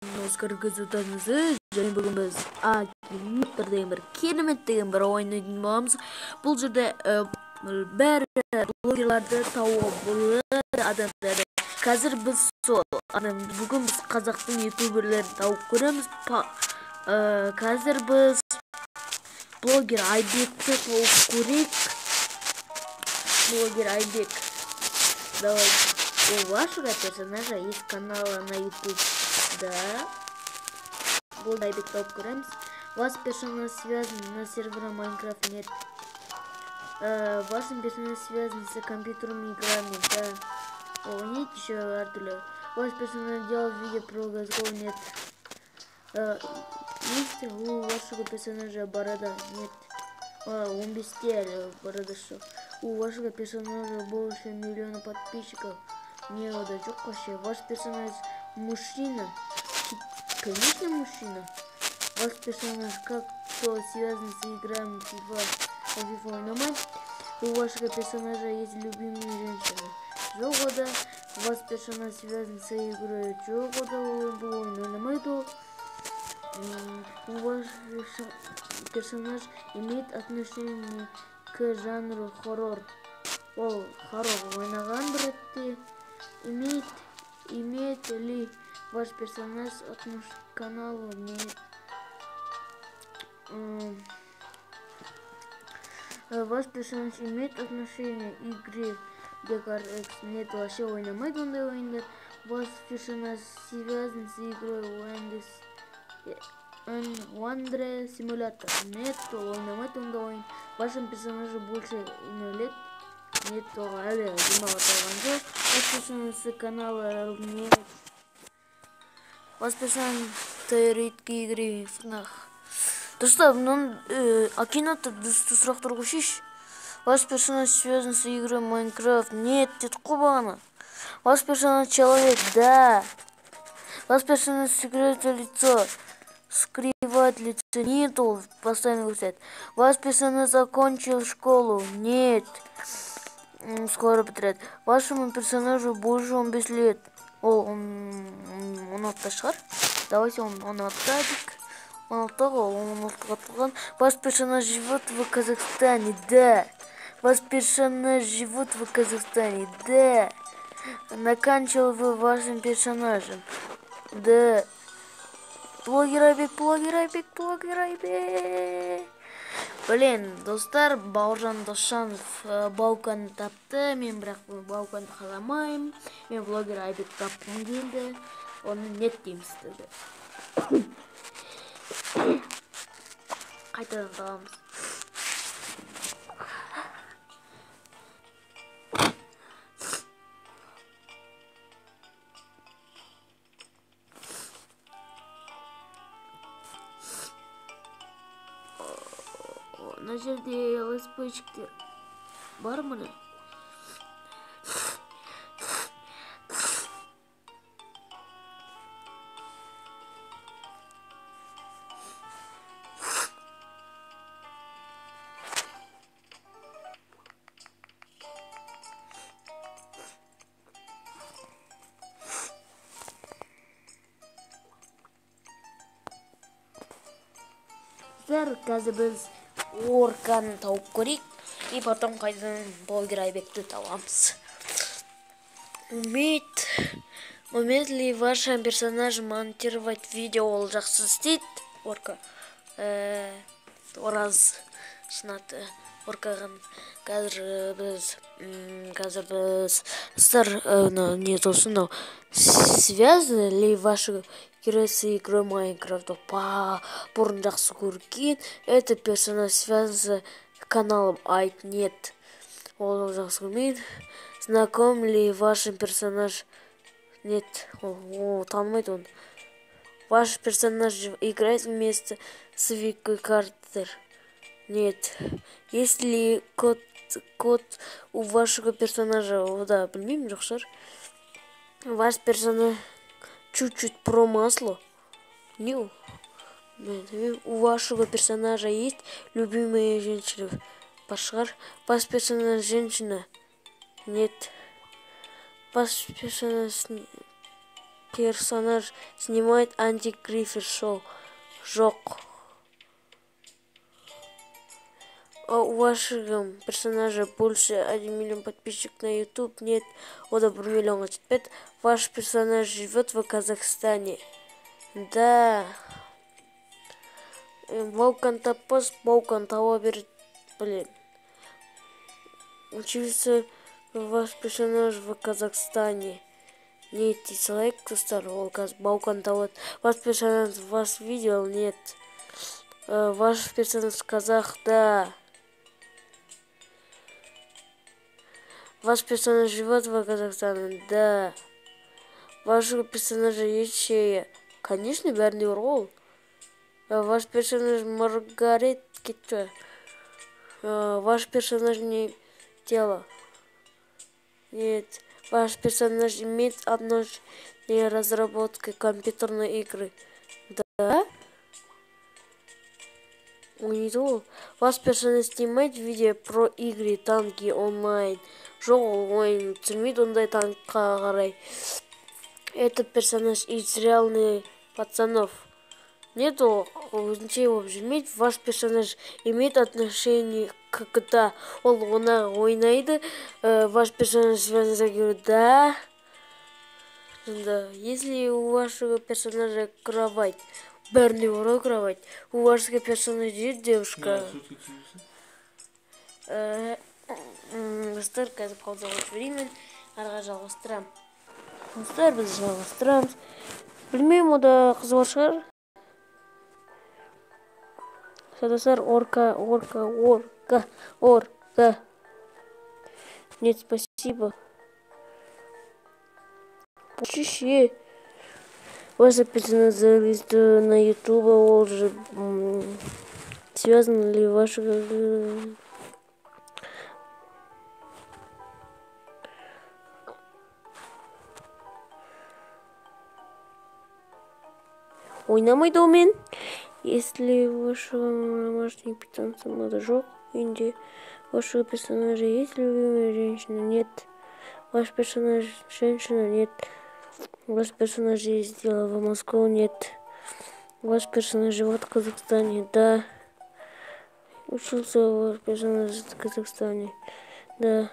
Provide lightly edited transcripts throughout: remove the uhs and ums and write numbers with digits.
Оскар Газутанызы және бүгін біз Акимиттер деген бір керемет деген бір ойын ойнайтын боламыз. Бұл жерде бәрі блогерларды тауып болады адамдарды. Қазір біз бүгін біз қазақтың ютуберлерін тауып көреміз. Қазір біз блогер Айбекті тауып көрейік. Блогер Айбек. Давайте. У вашего персонажа есть канал на YouTube. Да. Блогер Айбек тауып көреміз. Ваш персонаж связан на сервере Майнкрафт? Нет. Ваш персонаж связан с компьютерными играми? Да. Нет, еще әртүрлі. Ваш персонаж делал видео про газгол? Нет. Есть у вашего персонажа борода? Нет. Он без тела, борода что? У вашего персонажа больше миллиона подписчиков? Не, да жоқ вообще. Ваш персонаж мужчина? Конечно мужчина. Ваш персонаж как-то связан с играми FIFA ойнамай? У вашего персонажа есть любимые женщины? Жоқ, да. Ваш персонаж связан с игрой? Жоқ, да, ойнамайды. У ваш персонаж имеет отношение к жанру хоррор? Ол хоррор ойнаған бір ретте. Имеет ли ваш персонаж отношение к каналу? Нет. Ваш персонаж имеет отношение к игре DecarX? Нет, вообще ойнамайды ондай ойындар. Ваш персонаж связан с игрой Wandre Simulator? Нет, ойнамайды ондай ойын. Вашим персонажу больше 0 лет? Нет, әлі демалып алған жоқ. Ваш персонаж с канала нет. Ваш персонаж редкие игры FNAF? Достар, Акината дұрысты сұрақтар қойшиш. Ваш персонаж связан с игрой Майнкрафт? Нет, деді қой бағана. Ваш персонаж человек? Да. Ваш персонаж скрывает лицо? Скрывает лицо? Нет, он постоянно говорит. Ваш персонаж закончил школу? Нет. Скоро бітіреді. Вашему персонажу больше 15 лет? Он атта шығар. Давайте он аттадик. Он аттаған. Ваш персонаж живет в Казахстане? Да. Ваш персонаж живет в Казахстане? Да. Наканчивал вы вашим персонажем? Да. Блогер Айбек. Блин, достар, Бауыржан Досжанов Бауканы тапты. Мен бірақ Бауканы қаламайым. Мен блогер Айбек тапқым келді. Оны нет дейміз деді. Қайтадан қаламыз. Мына жерде ЛСП-чіктер бар міне. Қазір біз орканы тауып көрейік. И потом қайдан блогер Айбекті табамыз. Умеет ли ваш персонаж монтировать видео? Ол жақсы істейді. Орка. Ораз шынаты. Оркаған. Қазір біз не тосын. Связаны ли ваши герои с игрой Майнкрафт? Бұрын жақсы көрген. Это персонаж связан с каналом Айт? Нет. Ол жақсы көрмейді. Знаком ли ваш персонаж? Нет. Танымайды он. Ваш персонаж играет вместе с Викой Картер? Нет. Есть ли код у вашего персонажа? Да, білмеймін, жоқ шығар. Ваш персонаж чуть-чуть про масло? Нет. У вашего персонажа есть любимые женщины? Пашар. Ваш персонаж женщина? Нет. Ваш персонаж персонаж снимает Анди Гриффит шоу? Жоқ. А у вашего персонажа больше 1 миллион подписчиков на YouTube? Нет, он 1 миллион отпет. Ваш персонаж живет в Казахстане? Да. Бауқан таппас, бауқан таба берет. Блин. Учился ваш персонаж в Казахстане? Нет, дизлайк, достар, бауқан табат. Ваш персонаж вас видел? Нет. Ваш персонаж казах? Да. Ваш персонаж живет в Казахстане? Да. Вашего персонажа есть шея? Конечно, бәріне бар ғой. Ваш персонаж Маргарет кетті. Ваш персонаж не тело? Нет. Ваш персонаж имеет отношение к разработке компьютерной игры? Да. Ваш персонаж снимает видео про игры, танки онлайн? Жоқ, онлайн түсірмейді ондай танкқа қарай. Этот персонаж из реальных пацанов? Нет, өзінше болып жүрмейді. Ваш персонаж имеет отношение к GTA? Ол оны ойнайды. Ваш персонаж связан с игрой? Да. Если у вашего персонажа кровать? Бәріне бар кровать. У вашего персонажа есть девушка? Достар, қазір қалдыға жібереймін. Арға жалғастырам. Достар, біз жалғастырамыз. Білмеймін, ода қызы бар шығар. Достар, орка. Нет, спасибо. Пучище. Ваша персонаж зарегистрирована на YouTube, он же связан ли ваша... Ойнамайды омен. Если вашего домашнего питомца надо жоқ, инде вашего персонажа есть любимая женщина? Нет. Ваш персонаж женщина? Нет. Ваш персонаж ездил в Москву? Нет. Ваш персонаж живет в Казахстане? Да. Учился ваш персонаж в Казахстане? Да.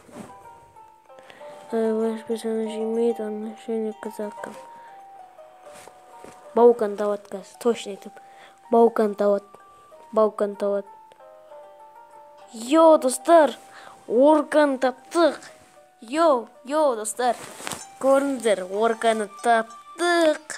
Ваш персонаж имеет отношение к казахам? Бауқан табат, точно айтып. Бауқан табат. Йо, достар, орканы таптық. Йо, достар, көріңіздер, орканы таптық.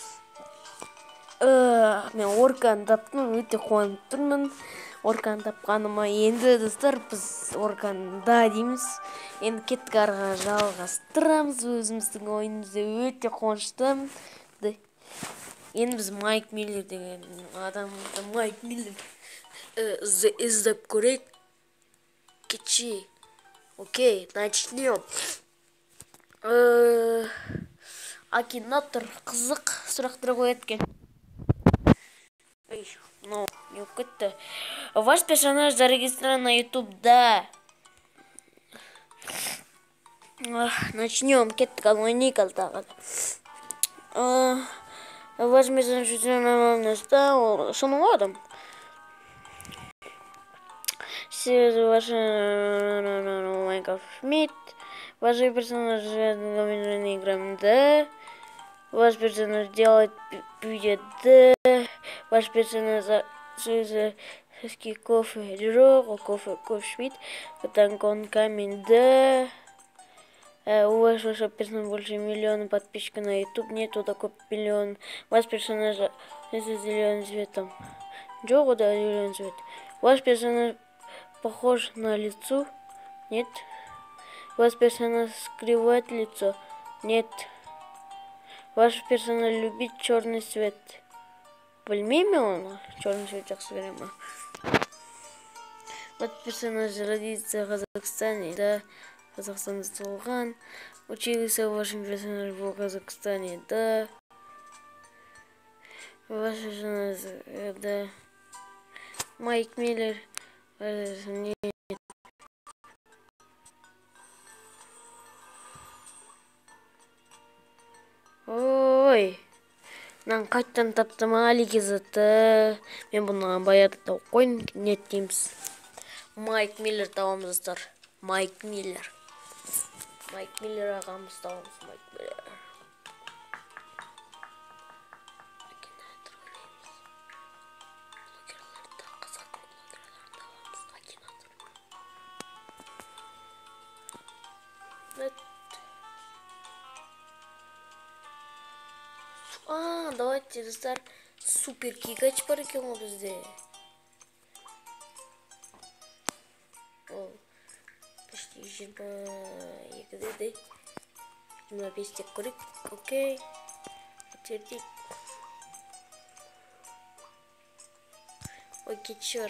Мен орканы таптым, өте қуанып тұрмын. Орканы тапқаныма. Енді, достар, біз орканы да дейміз. Енді кеттік арға жалғастырамыз. Өзіміздің ойынымызды өте қуаныштымын. Енді біз Майк Миллер деген адамды Майк Миллер іздеп көрейік. Кетші. Окей, начнем. Акинатор қызық сұрақтар қояды екен. Не кетті. Ваш персонаж зарегистрирован на YouTube? Да. Начнем. Кеттік ойнайық алдағы. Ваш персонаж зарегистрирован шоның адам. Сіз ваш Майков Шмидт. Ваш персонаж играет? Да. Ваш персонаж делает видео? Да. Ваш персонаж кофе Джо, кофе Шмидт, потом камень? Да. У вашего персонажа больше миллиона подписчиков на YouTube? Нету такой миллион. Ваш персонаж с зеленым цветом? Джо, да, зеленый цвет. Ваш персонаж похож на лицо? Нет. Ваш персонаж скрывает лицо? Нет. Ваш персонаж любит черный цвет? Білмеймін оны, черный цвет жақсы көремін. Ваш персонаж родился в Казахстане? Да. Казахстан туылған. Учился вашим персонаж в Казахстане? Да. Ваш персонаж, да. Майк Миллер? Нет. О, Мен қайттан таптым Алигизатты. Мен бұны баяғыда тауып қойдым. Не дейміз? Майк Миллер табамыз достар. Майк Миллер ағамыз табамыз. Майк Миллер. Давайте, достар, супер гигач бар екен ғой бізде. Ол почти 22-де 25-те көрейік. Окей. Өтердейік. Ой, кетшір.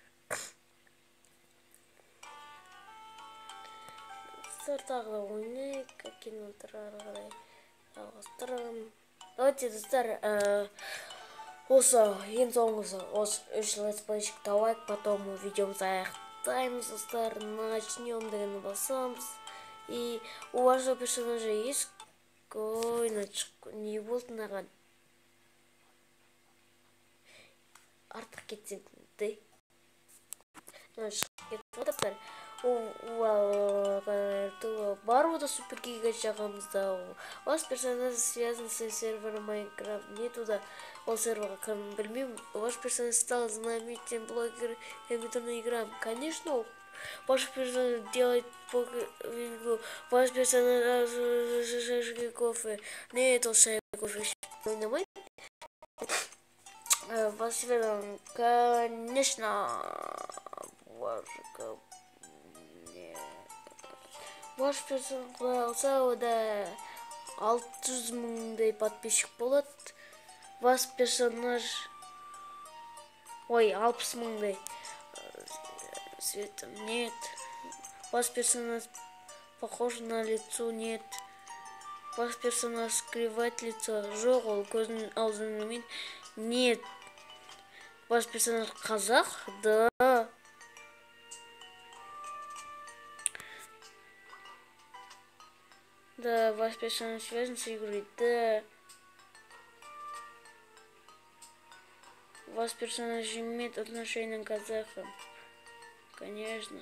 Достар, тағы да ойнайық. Әкен отырар қарай. Жалғастырам. Давайте, достар, осы ең соңғысы осы 3 летсплейшік табайық, потом видеомызды аяқтаймыз, достар, начнем дегенді басамыз. И у вашего персонажа есть коиночек? Не болды маған? Артық кетсем де. Шығып кетіп отырыптар. Бар ода супер гигач жағамызда. Ваш персонаж связан с сервером Майнкрафт. Не туда. Ол серверға кірмін білмеймін. Ваш персонаж стал знаменитым блогером компьютерной игры. Конечно, ваш персонаж делает покер. Ваш персонаж шашки кофе. Не это шашки кофе. Ваш персонаж, конечно, Ваш персонаж болса, ода 600 мыңдай подписчик болады. Ваш персонаж... Ой, 60 мыңдай. Светом нет. Ваш персонаж похож на лицо, нет. Ваш персонаж скрывает лицо. Жоқ, ол көзінің аузын нет. Ваш персонаж қазақ? Да. Да, ваш персонаж связан с игрой. Да. Ваш персонаж имеет отношение к казахам. Конечно.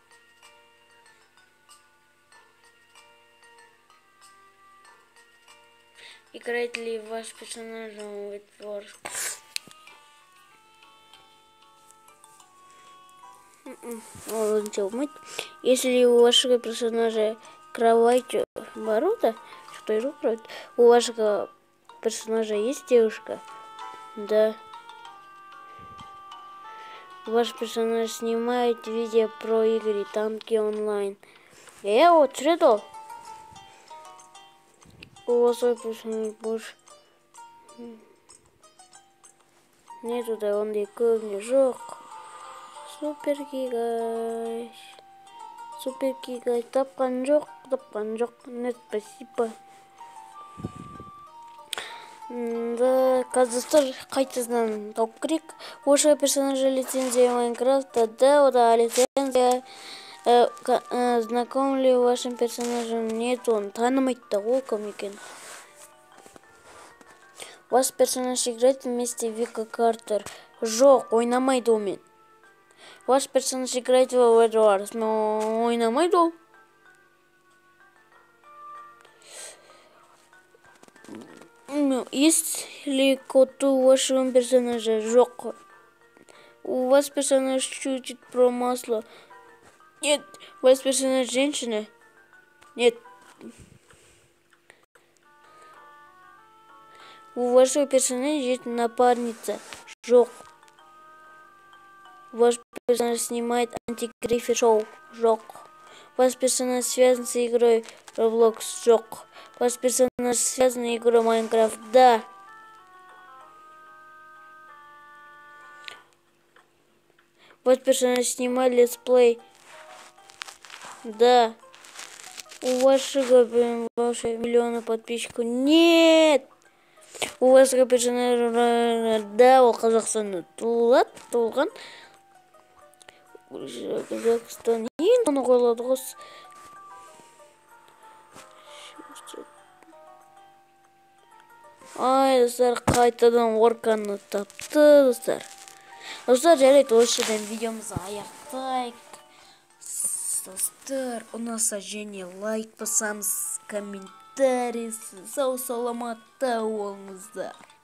Играет ли ваш персонаж в Эдвард? Если у вашего персонажа кровать Боруто, что игру кровать, у вашего персонажа есть девушка? Да. Ваш персонаж снимает видео про игры, танки онлайн. Я вот среду. У вас свой персонаж больше. Нету, да он и не жёг. Супер гигач. Супер гигач. Тапқан жоқ. Нет, спасибо. Да, казахстар қайтадан тауып керек. Вашего персонажа лицензия Майнкрафта. Да, ода лицензия. Знаком ли вашим персонажем? Нет, он танымайды, ол кім екен. Ваш персонаж играет вместе Вика Картер. Жоқ, ойнамайды омен. Ваш персонаж играет в Эдвардс, но ойнамайды ол. Есть ли код у вашего персонажа? Жоқ. У вас персонаж шутит про масло? Нет. Ваш персонаж женщина? Нет. У вашего персонажа есть напарница? Жоқ. Ваш персонаж снимает антигрифер шоу? Жоқ. Ваш персонаж связан с игрой Roblox? Жоқ. Ваш персонаж связан с игрой Майнкрафт? Да. Ваш персонаж снимает летсплей? Да. У вашего миллиона подписчиков? Нет. У вашего персонажа? Да, ол Қазақстанда туылған. Қазақстан ең оны қойлады ғос. Ай, достар, қайтадан орканы тапты, достар. Достар, жарайды, осы жерден видеомызды аяқтайық. Достар, ұнаса және лайк басамыз, комментарий, сау саламатта болыңыздар.